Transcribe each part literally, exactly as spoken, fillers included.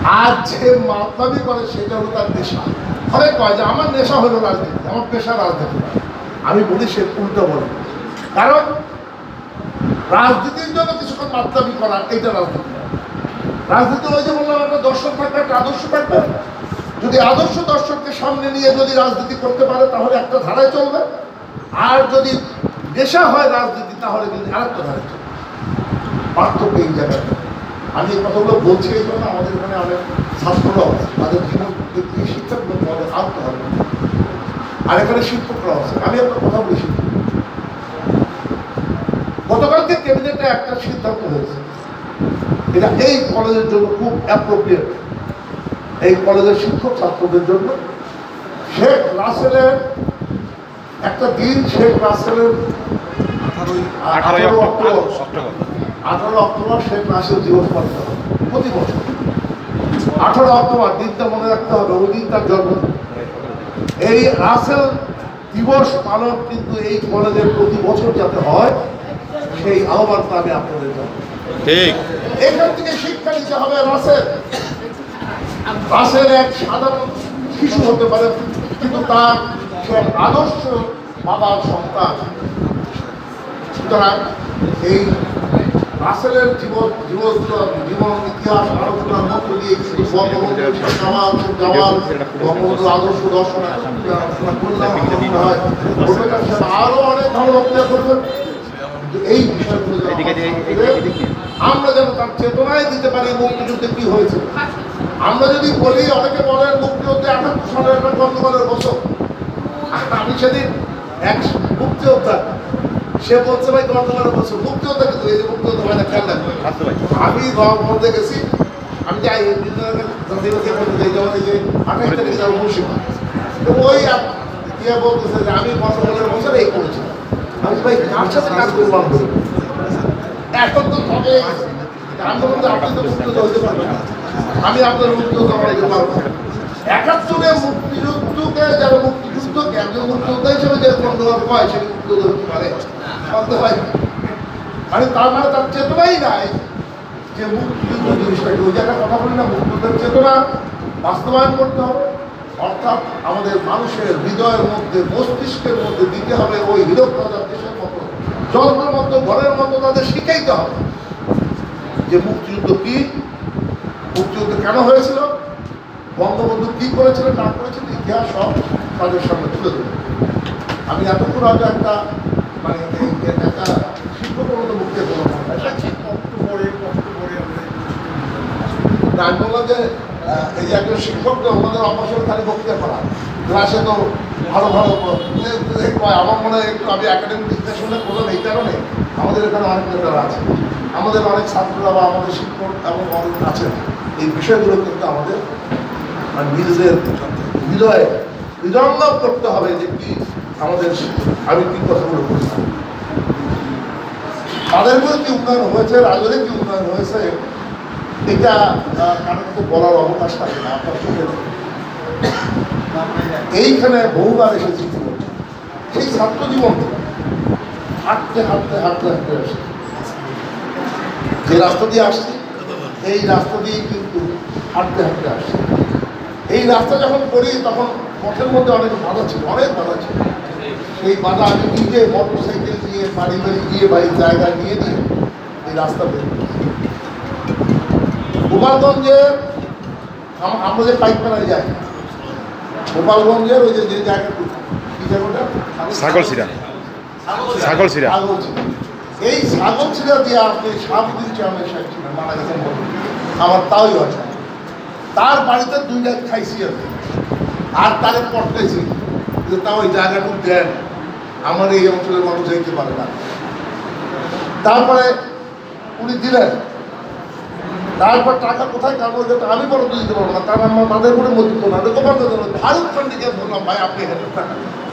আর যে মাতলামি করে সেটা হলো তার নেশা। অনেক কয় যে আমার নেশা হলো রাজনীতি, আমার পেশা রাজনীতি। আমি বলি সে উল্টো বলে, কারণ রাজনীতির জন্য কিছুক্ষণ মাতলামি করা এইটা রাজনীতি। রাজনীতি ওই যে বললাম একটা দর্শন থাকবে, একটা আদর্শ থাকবে। যদি আদর্শ দর্শককে সামনে নিয়ে যদি রাজনীতি করতে পারে তাহলে একটা ধারায় চলবে, আর যদি নেশা হয় রাজনীতি তাহলে কিন্তু আরেকটা ধারায় চলবে। পার্থক্য এই জায়গায়। আমি এই কথাগুলো বলছি এই জন্য আমাদের এখানে অনেক ছাত্ররাও আছে, তাদের জীবন শিক্ষাগুলো আমাদের আনতে হবে। আর এখানে শিক্ষকরাও আছে। আমি একটা কথা বলি, শিক্ষক গতকালকে ক্যাবিনেটে একটা সিদ্ধান্ত হয়েছে, এটা এই কলেজের জন্য খুব অ্যাপ্রোপ্রিয়েট। এই কলেজের শিক্ষক ছাত্রদের জন্য শেখ রাসেলের একটা দিন, শেখ রাসেলের আঠারো অক্টোবর আঠারো অক্টোবর শেখ রাসেল দিবস পালিত হবে প্রতি বছর। আঠারো অক্টোবর দিনটা মনে রাখতে হবে, ওই দিন তার জন্মদিন। এই রাসেল দিবস পালন কিন্তু এই কলেজের প্রতি বছর যাতে হয় সেই আহ্বানটা আমি আপনাদের জন্য। ঠিক এখান থেকে শিক্ষা নিতে হবে। রাসেল রাসেল এক সাধারণ শিশু হতে পারে, কিন্তু তার সে আদর্শ বাবার সন্তান। সুতরাং এই রাসেলের জীবন জীবন জীবন ইতিহাস আলোচনার মধ্য দিয়ে কিন্তু বঙ্গবন্ধু জামাল জামাল বঙ্গবন্ধু আদর্শ দর্শন আলোচনা করলাম। হয় আরো অনেক ভালো বক্তব্য করবেন, কিন্তু এই বিষয়গুলো আমরা যেন তার চেতনায় দিতে পারি মুক্তিযুদ্ধে কি হয়েছে। আমরা যদি বলি, অনেকে বলেন মুক্তিযুদ্ধে আঠাত্তর সালের একটা গন্ডগোলের বছর। আমি সেদিন এক মুক্তিযোদ্ধা, সে বলছে ভাই গন্ডগোলের বছর, মুক্তিযোদ্ধা কিন্তু এই যে মুক্তিযোদ্ধা ভাই খেয়াল রাখবে। আমি মধ্যে গেছি, আমি যাই যে আঠাশ তারিখে যাবো মুর্শিদাবাদ, তো ওই ইয়ে বলতেছে যে আমি গন্ডগোলের বছর এই করেছিলাম। আমি ভাই কার সাথে কাজ করলাম, এখন তো হবে আন্দোলন, আপনি তো মুক্তিযোদ্ধা হতে পারবেন না, আমি আপনার মুক্তিযোদ্ধা হতে পারবো না। একাত্তরে মুক্তিযুদ্ধকে যারা মুক্তিযুদ্ধকে একজন মুক্তিযোদ্ধা হিসেবে যে গন্ডগোল হয় সেটা মুক্তিযোদ্ধা হতে পারে হয়, মানে তার মানে তার চেতনাই নাই যে মুক্তিযুদ্ধ জিনিসটাকে। ওই জায়গায় কথা বলি না, মুক্তিযুদ্ধের চেতনা বাস্তবায়ন করতে হবে। অর্থাৎ আমাদের মানুষের হৃদয়ের মধ্যে, মস্তিষ্কের মধ্যে দিতে হবে ওই হীরক রাজার দেশের মতো, জন্মের মতো, ঘরের মতো তাদের শিখাইতে হবে যে মুক্তিযুদ্ধ কি, মুক্তিযুদ্ধ কেন হয়েছিল, বঙ্গবন্ধু কি করেছিলেন না করেছিলেন, ইতিহাস সব তাদের সামনে তুলে দেবে। আমি এতক্ষণ আগে একটা মানে একটা শিক্ষকের মতো মুক্তি বললাম, আমি বললাম যে এই যে একজন শিক্ষক আমাদের অবসর খালি বক্তৃতা করা ক্লাসে তো ভালো ভালো আমার মনে হয় একটু আমি একাডেমিক বিশ্লেষণে করলাম এই কারণে আমাদের এখানে অনেক নেতারা আছে, আমাদের অনেক ছাত্ররা বা আমাদের শিক্ষক এবং অনেক আছেন। এই বিষয়গুলো কিন্তু আমাদের মানে নিজেদের হৃদয়ে হৃদয়ঙ্গম করতে হবে যে কি আমাদের আমি কি কথাগুলো করছি, তাদের মধ্যে কি উন্নয়ন হয়েছে, রাজনীতি কি উন্নয়ন হয়েছে, এটা কারণ তো বলার অবকাশ থাকে না। আপনার চোখে এইখানে বহুবার এসেছি, সেই ছাত্র জীবন হাঁটতে হাঁটতে হাঁটতে হাঁটতে আসে, যে রাস্তা দিয়ে আসছি এই রাস্তা দিয়ে কিন্তু হাঁটতে হাঁটতে আসছি। এই রাস্তা যখন করি তখন পথের মধ্যে অনেক বাধা ছিল, অনেক বাধা ছিল। সেই বাধা আমি নিজে মোটর সাইকেল দিয়ে বাড়ি বাড়ি গিয়ে বাড়ির জায়গায় নিয়ে দিয়ে এই রাস্তা বের করি। গোপালগঞ্জের আমরা যে পাইকপাড়ায় যাই, গোপালগঞ্জের ওই যে যে জায়গাটা কি জায়গাটা ছাগলছিড়া, ছাগলছিড়া এই ছাগলছিড়া দিয়ে আপনি সাবদিন চেয়ারম্যান সাহেব ছিলেন, মারা গেছেন, আমার তাই আছে। তার বাড়িতে দুই রাত খাইছি আর আর তারে পড়তেছি যে তা ওই জায়গাটুকু দেন, আমার এই অঞ্চলের মানুষ যাইতে পারে না। তারপরে উনি দিলেন, তারপর টাকা কোথায় কারণ যেটা আমি বড় দিতে পারবো না, তার আমার তাদের করে মজুত না গোপাল ভারত ফান্ডিকে বললাম ভাই আপনি হেঁটে টাকা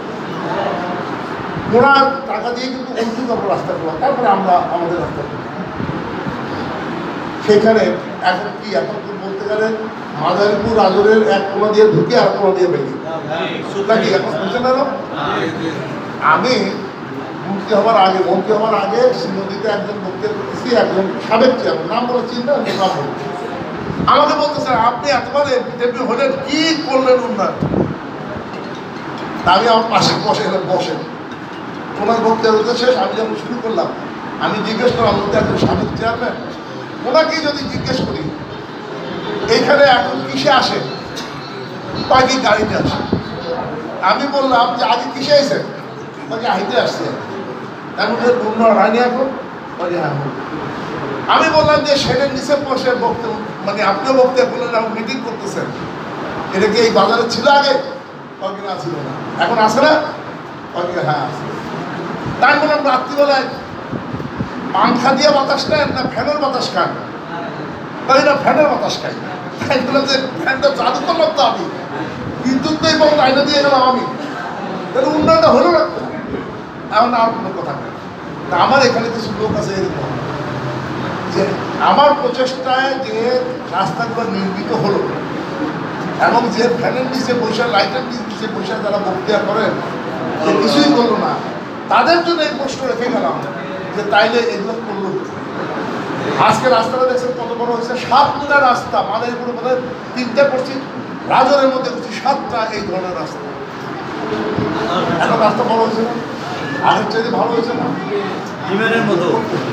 ওনার টাকা দিয়ে কিন্তু অন্তিম আমরা রাস্তা করলাম, তারপরে আমরা আমাদের রাস্তা করি। সেখানে এখন কি এখন তো বলতে গেলে মাদারীপুর রাজরের এক কোনা দিয়ে ঢুকে আর কোনা দিয়ে বেরিয়ে নাকি এখন বুঝতে পারো। আমি মন্ত্রী হওয়ার আগে মন্ত্রী হওয়ার আগে শ্রীমতীতে একজন বক্তৃতা করতেছি, একজন সাবেক চেয়ারম্যান, নাম বলে চিন্তা নাম বলছি, আমাকে বলতেছে আপনি এতবার এমপি হলেন, কি করলেন উন্নয়ন? আমি আমার পাশে বসে গেলাম, বসেন ওনার বক্তব্য শেষ। আমি যখন শুরু করলাম আমি জিজ্ঞেস করলাম বলতে একজন সাবেক চেয়ারম্যান, ওনাকে যদি জিজ্ঞেস করি এইখানে এখন কিসে আসে, বাকি গাড়িতে আসে। আমি বললাম যে আগে কিসে এসেছেন, বাকি হাইতে আসছে। তেমন উন্নয়ন হয়নি এখন। হ্যাঁ। আমি বললাম যে সেটার নিচে বসে বক্তব্য, মানে আপনিও বক্তব্য করলেন, আপনি মিটিং করতেছেন, এটা কি এই বাজারে ছিল আগে? না ছিল না। এখন আসে না? হ্যাঁ আছে। তাই বললাম রাত্রিবেলায় পাংখা দিয়ে বাতাস নেন না ফ্যানের বাতাস খান? তাই না ফ্যানের বাতাস খাই। তাই বললাম যে ফ্যানটা চালু করলাম তো আমি, বিদ্যুৎ নেই এবং আইনা দিয়ে গেলাম আমি, তাহলে উন্নয়নটা হলো না। এখন আর কোনো কথা নেই। তা আমার এখানে কিছু লোক আছে এরকম যে আমার প্রচেষ্টায় যে রাস্তাগুলো নির্মিত হলো এবং যে ফ্যানের নিচে বৈশাখ লাইটের নিচে বৈশাখ যারা বক্তৃতা করেন যে কিছুই করলো না, তাদের জন্য এই প্রশ্ন রেখে গেলাম যে তাইলে এগুলো করলো। আজকে রাস্তাটা দেখছেন কত বড় হয়েছে, সাতটা রাস্তা, মাদারীপুরে বোধহয় তিনটা করছি, রাজরের মধ্যে করছি সাতটা এই ধরনের রাস্তা। এখন রাস্তা বড় হয়েছে না? আগের চাইতে ভালো হয়েছে না? বিমানের মতো।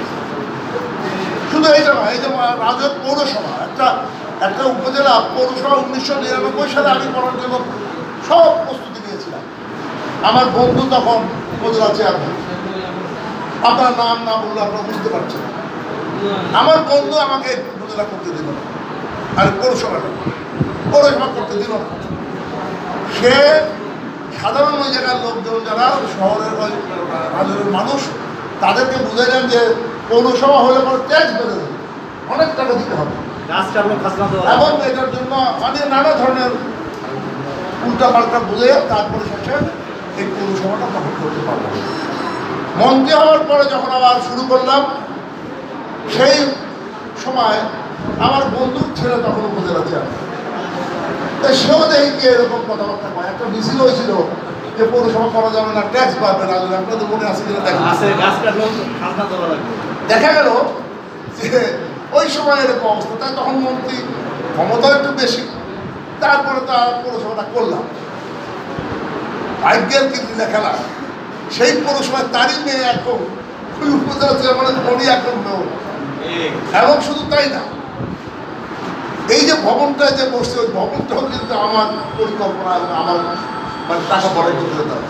শুধু এইটা নয়, এই যে রাজর পৌরসভা, একটা একটা উপজেলা পৌরসভা উনিশশো নিরানব্বই সালে আমি করার জন্য সব প্রস্তুতি নিয়েছিলাম। আমার বন্ধু তখন উপজেলা চেয়ারম্যান, আপনার নাম না বললে আপনারা বুঝতে পারছেন। আমার বন্ধু আমাকে উপজেলা করতে দিল না, আর পৌরসভাটা পৌরসভা করতে দিল না। সে সাধারণ ওই জায়গার লোকজন যারা শহরের ওই রাজরের মানুষ, তাদেরকে বুঝাইলেন যে পৌরসভা হলে পরে ট্যাক্স বেড়ে যাবে, অনেক টাকা দিতে হবে, এবং এটার জন্য মানে নানা ধরনের উল্টা পাল্টা বুঝে তারপরে শেষে এই পৌরসভাটা তখন করতে পারবো। মন্ত্রী হওয়ার পরে যখন আবার শুরু করলাম, সেই সময় আমার বন্ধুর ছেলে তখন উপজেলা চেয়ারম্যান, তাই সেও দেখি গিয়ে এরকম কথাবার্তা কয়। একটা মিছিল হয়েছিল যে পৌরসভা করা যাবে না, ট্যাক্স বাড়বে না। আপনাদের মনে আছে কিনা দেখা গেল যে ওই সময় এরকম অবস্থা। তাই তখন মন্ত্রী ক্ষমতা একটু বেশি, তারপরে তার পৌরসভাটা করলাম। ভাগ্যের কিন্তু খেলা, সেই পৌরসভায় তারই মেয়ে এখন ওই উপজেলা চেয়ারম্যানের মনি এখন মেয়। এবং শুধু তাই না, এই যে ভবনটা যে বসছে, ওই ভবনটাও কিন্তু আমার পরিকল্পনা, আমার মানে টাকা পড়ে করতে দাও।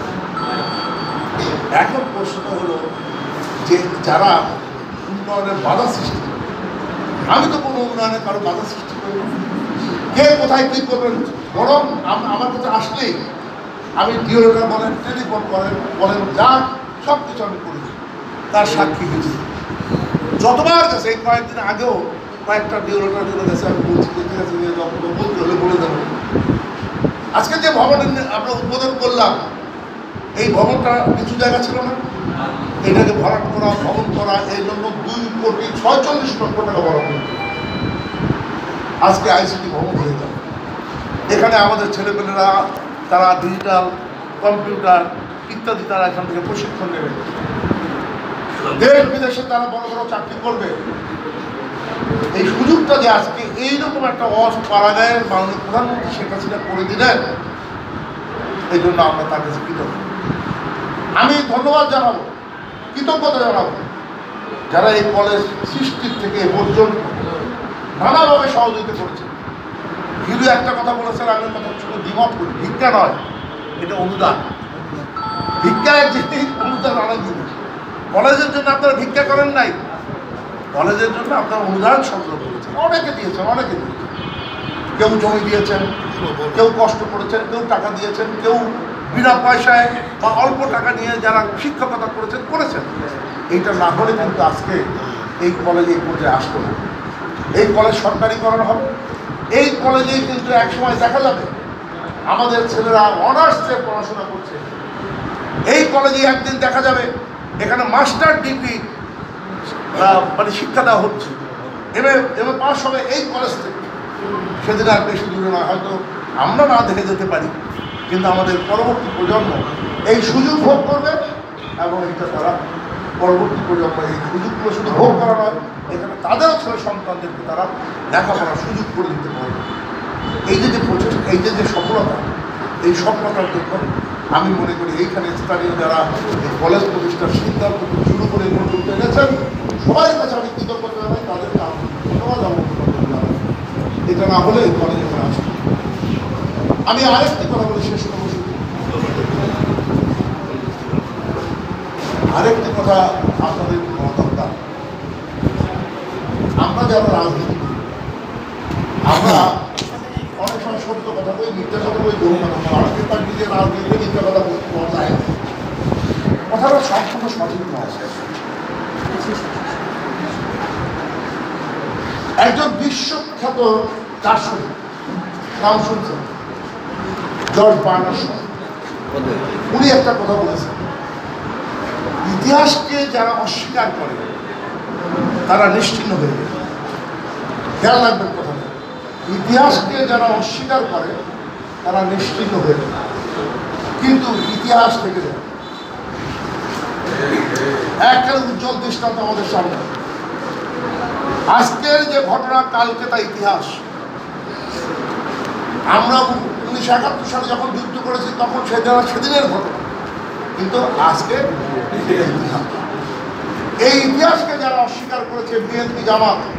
এখন প্রশ্নটা হলো যে যারা উন্নয়নের বাধা সৃষ্টি করে, আমি তো কোনো উন্নয়নের কারো বাধা সৃষ্টি করি না। কে কোথায় কী করবেন, বরং আমার কাছে আসলেই আমি ডিওটা বলেন, টেলিফোন করেন বলেন, যা সব কিছু আমি করি, তার সাক্ষী হয়েছি। যতবার গেছে, এই কয়েকদিন আগেও কয়েকটা ডিওটার জন্য গেছে, আমি বলছি যে ঠিক আছে বলতে হলে বলে দেবো। আজকে যে ভবনের আমরা উদ্বোধন করলাম, এই ভবনটা কিছু জায়গা ছিল না, এটাকে ভরাট করা, ভবন করা, এই জন্য দুই কোটি ছয়চল্লিশ লক্ষ টাকা বরাদ্দ করতে। আজকে আইসিটি ভবন হয়ে যাবে। এখানে আমাদের ছেলেপেলেরা তারা ডিজিটাল কম্পিউটার ইত্যাদি তারা এখান থেকে প্রশিক্ষণ নেবে, দেশ বিদেশে তারা বড় বড় চাকরি করবে। এই সুযোগটা যে আজকে এইরকম একটা অস পাড়াগায়ের মাননীয় প্রধানমন্ত্রী শেখ হাসিনা করে দিলেন, এই জন্য আমরা তার কাছে কৃতজ্ঞ। আমি ধন্যবাদ জানাবো, কৃতজ্ঞতা জানাবো যারা এই কলেজ সৃষ্টির থেকে এ পর্যন্ত নানাভাবে সহযোগিতা করেছে। হিরু একটা কথা বলেছেন, আমি কথা শুনে দ্বিমত করি, ভিক্ষা নয়, এটা অনুদান। ভিক্ষা এক জিনিস, অনুদান অনেক জিনিস। কলেজের জন্য আপনারা ভিক্ষা করেন নাই, কলেজের জন্য আপনারা অনুদান সংগ্রহ করেছেন, অনেকে দিয়েছেন, অনেকে দিয়েছেন। কেউ জমি দিয়েছেন, কেউ কষ্ট করেছেন, কেউ টাকা দিয়েছেন, কেউ বিনা পয়সায় বা অল্প টাকা নিয়ে যারা শিক্ষকতা করেছেন করেছেন। এইটা না হলে কিন্তু আজকে এই কলেজে এই পর্যায়ে আসতো না। এই কলেজ সরকারিকরণ হবে, এই কলেজেই কিন্তু একসময় দেখা যাবে আমাদের ছেলেরা অনার্সে পড়াশোনা করছে। এই কলেজে একদিন দেখা যাবে এখানে মাস্টার ডিগ্রি মানে শিক্ষা দেওয়া হচ্ছে, এমএ এমএ পাস হবে এই কলেজ থেকে। সেদিন আর বেশি দূরে নয়, হয়তো আমরা না দেখে যেতে পারি, কিন্তু আমাদের পরবর্তী প্রজন্ম এই সুযোগ ভোগ করবে এবং এটা তারা পরবর্তী প্রজন্ম এই সুযোগগুলো শুধু ভোগ করা নয়, এখানে তাদেরও ছেলে সন্তানদেরকে তারা লেখাপড়ার সুযোগ করে দিতে পারবে। এই যে যে প্রচেষ্টা, এই যে যে সফলতা, এই সফলতার জন্য আমি মনে করি এইখানে স্থানীয় যারা এই কলেজ প্রতিষ্ঠার সিদ্ধান্ত শুরু করে পর্যন্ত এনেছেন সবাই কাছে আমি কৃতজ্ঞতা জানাই, তাদেরকে আমি ধন্যবাদ এবং জানাই। এটা না হলে এই কলেজে আমরা আসি। আমি আরেকটি কথা বলে শেষ করবো, শুধু আরেকটি কথা আপনাদের বলা দরকার। আমরা যারা রাজনীতি করি, আমরা অনেক সময় সত্য কথা বলি, মিথ্যা কথা বলি, গরু কথা বলি। অনেকের তার নিজের রাজনীতিতে মিথ্যা কথা বলা যায় না, কথাটা সম্পূর্ণ সঠিক নয়। একজন বিশ্বখ্যাত দার্শনিক, নাম শুনছেন, জর্জ বার্নার্ড শ, উনি একটা কথা বলেছেন, ইতিহাসকে যারা অস্বীকার করে তারা নিশ্চিহ্ন হয়ে যায়। খেয়াল রাখবেন কথাটা, ইতিহাসকে যারা অস্বীকার করে তারা নিশ্চিহ্ন হয়ে যায়, কিন্তু ইতিহাস থেকে যায়। একটা উজ্জ্বল দৃষ্টান্ত আমাদের সামনে, আজকের যে ঘটনা কালকে তা ইতিহাস। আমরা উনিশশো একাত্তর সালে যখন যুদ্ধ করেছি তখন সেদিন সেদিনের ঘটনা, কিন্তু আজকে ইতিহাস। এই ইতিহাসকে যারা অস্বীকার করেছে বিএনপি, জামাত,